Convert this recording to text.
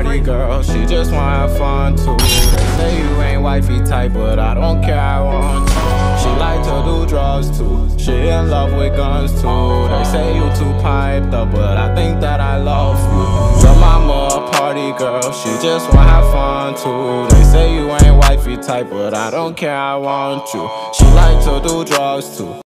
party girl, she just wanna have fun too. They say you ain't wifey type, but I don't care, I want you. She like to do drugs too, she in love with guns too. They say you too piped up, but I think that I love you. Your mama a party girl, she just wanna have fun too. They say you ain't wifey type, but I don't care, I want you. She like to do drugs too.